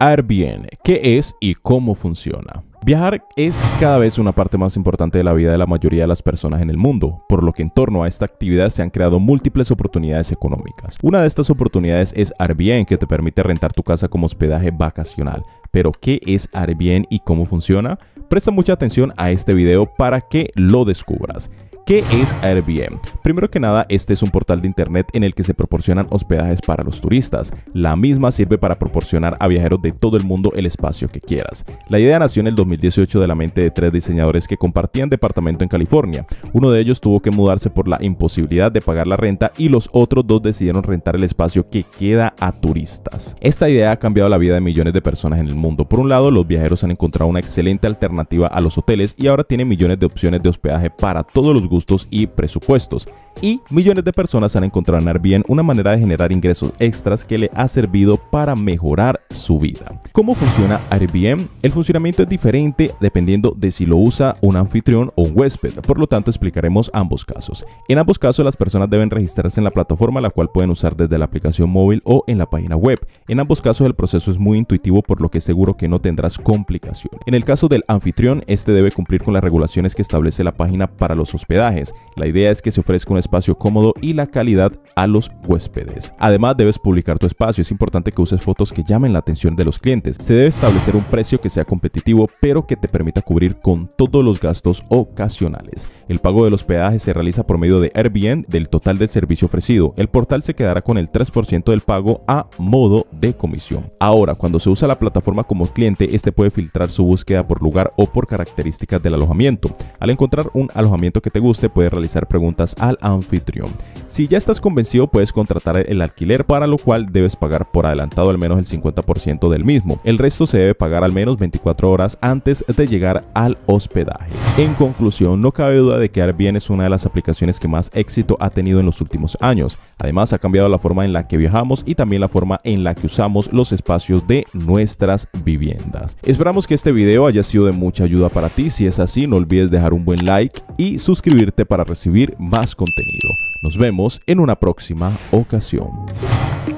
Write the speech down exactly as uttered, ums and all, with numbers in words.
Airbnb, ¿qué es y cómo funciona? Viajar es cada vez una parte más importante de la vida de la mayoría de las personas en el mundo, por lo que en torno a esta actividad se han creado múltiples oportunidades económicas. Una de estas oportunidades es Airbnb, que te permite rentar tu casa como hospedaje vacacional. Pero, ¿qué es Airbnb y cómo funciona? Presta mucha atención a este video para que lo descubras. ¿Qué es Airbnb? Primero que nada, este es un portal de internet en el que se proporcionan hospedajes para los turistas. La misma sirve para proporcionar a viajeros de todo el mundo el espacio que quieras. La idea nació en el dos mil dieciocho de la mente de tres diseñadores que compartían departamento en California. Uno de ellos tuvo que mudarse por la imposibilidad de pagar la renta y los otros dos decidieron rentar el espacio que queda a turistas. Esta idea ha cambiado la vida de millones de personas en el mundo. Por un lado, los viajeros han encontrado una excelente alternativa a los hoteles y ahora tienen millones de opciones de hospedaje para todos los gustos y presupuestos. Y millones de personas han encontrado en Airbnb una manera de generar ingresos extras que le ha servido para mejorar su vida. ¿Cómo funciona Airbnb? El funcionamiento es diferente dependiendo de si lo usa un anfitrión o un huésped, por lo tanto explicaremos ambos casos. En ambos casos las personas deben registrarse en la plataforma, la cual pueden usar desde la aplicación móvil o en la página web. En ambos casos el proceso es muy intuitivo, por lo que seguro que no tendrás complicación. En el caso del anfitrión, este debe cumplir con las regulaciones que establece la página para los hospedajes. La idea es que se ofrezca un espacio cómodo y la calidad a los huéspedes. Además, debes publicar tu espacio. Es importante que uses fotos que llamen la atención de los clientes. Se debe establecer un precio que sea competitivo, pero que te permita cubrir con todos los gastos ocasionales. El pago del hospedaje se realiza por medio de Airbnb del total del servicio ofrecido. El portal se quedará con el tres por ciento del pago a modo de comisión. Ahora, cuando se usa la plataforma como cliente, este puede filtrar su búsqueda por lugar o por características del alojamiento. Al encontrar un alojamiento que te guste, puedes realizar preguntas al anfitrión. Si ya estás convencido, puedes contratar el alquiler, para lo cual debes pagar por adelantado al menos el cincuenta por ciento del mismo. El resto se debe pagar al menos veinticuatro horas antes de llegar al hospedaje. En conclusión, no cabe duda de que Airbnb es una de las aplicaciones que más éxito ha tenido en los últimos años. Además, ha cambiado la forma en la que viajamos y también la forma en la que usamos los espacios de nuestras viviendas. Esperamos que este video haya sido de mucha ayuda para ti. Si es así, no olvides dejar un buen like y suscribirte para recibir más contenido. Nos vemos en una próxima ocasión.